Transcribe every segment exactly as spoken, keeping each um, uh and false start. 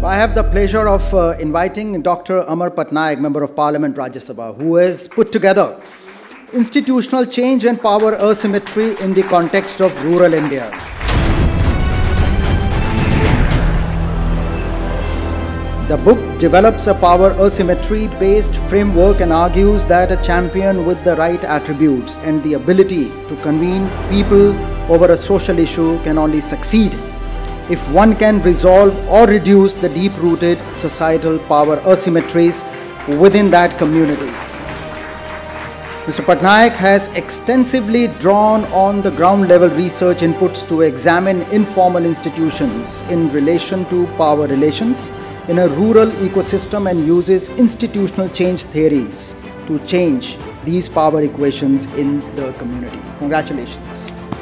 I have the pleasure of uh, inviting Doctor Amar Patnaik, Member of Parliament, Rajya Sabha, who has put together institutional change and power asymmetry in the context of rural India. The book develops a power asymmetry-based framework and argues that a champion with the right attributes and the ability to convene people over a social issue can only succeed if one can resolve or reduce the deep-rooted societal power asymmetries within that community. Mister Patnaik has extensively drawn on the ground-level research inputs to examine informal institutions in relation to power relations in a rural ecosystem and uses institutional change theories to change these power equations in the community. Congratulations.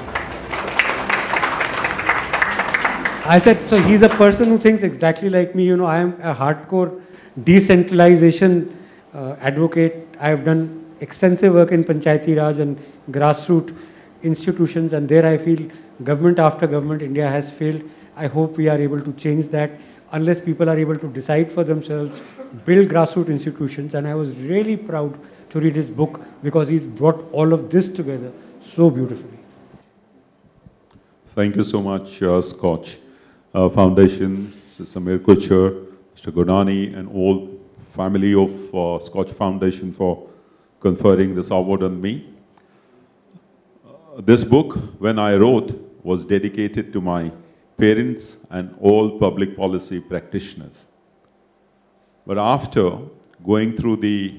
I said, so he's a person who thinks exactly like me. You know, I am a hardcore decentralization uh, advocate. I have done extensive work in Panchayati Raj and grassroots institutions, and there I feel government after government, India has failed. I hope we are able to change that. Unless people are able to decide for themselves, build grassroots institutions. And I was really proud to read his book because he's brought all of this together so beautifully. Thank you so much, uh, Scotch uh, Foundation, Mister Samir Kuchar, Mister Godani, and all family of uh, Scotch Foundation for conferring this award on me. Uh, this book, when I wrote, was dedicated to my parents and all public policy practitioners. But after going through the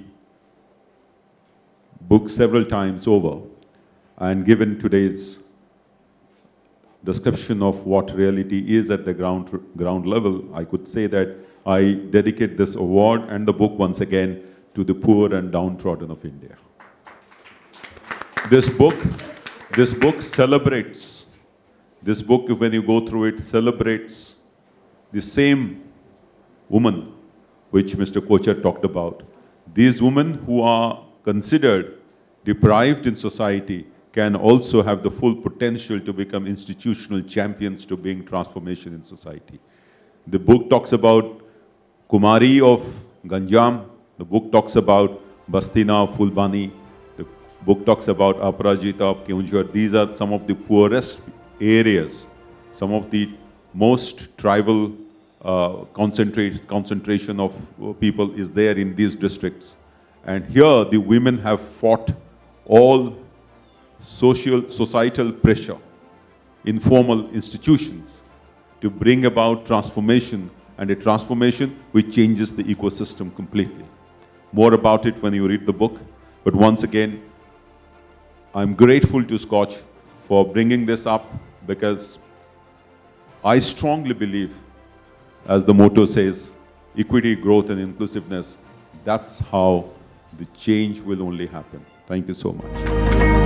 book several times over and given today's description of what reality is at the ground, ground level, I could say that I dedicate this award and the book once again to the poor and downtrodden of India. This book, this book celebrates This book, when you go through it, celebrates the same woman which Mister Kochar talked about. These women who are considered deprived in society can also have the full potential to become institutional champions to bring transformation in society. The book talks about Kumari of Ganjam. The book talks about Bastina of Fulbani. The book talks about Aparajita of Keonjhar. These are some of the poorest areas, some of the most tribal uh, concentrate, concentration of uh, people is there in these districts. And here the women have fought all social, societal pressure, informal institutions to bring about transformation, and a transformation which changes the ecosystem completely. More about it when you read the book. But once again, I'm grateful to Scotch for bringing this up, because I strongly believe, as the motto says, equity, growth and inclusiveness, that's how the change will only happen. Thank you so much.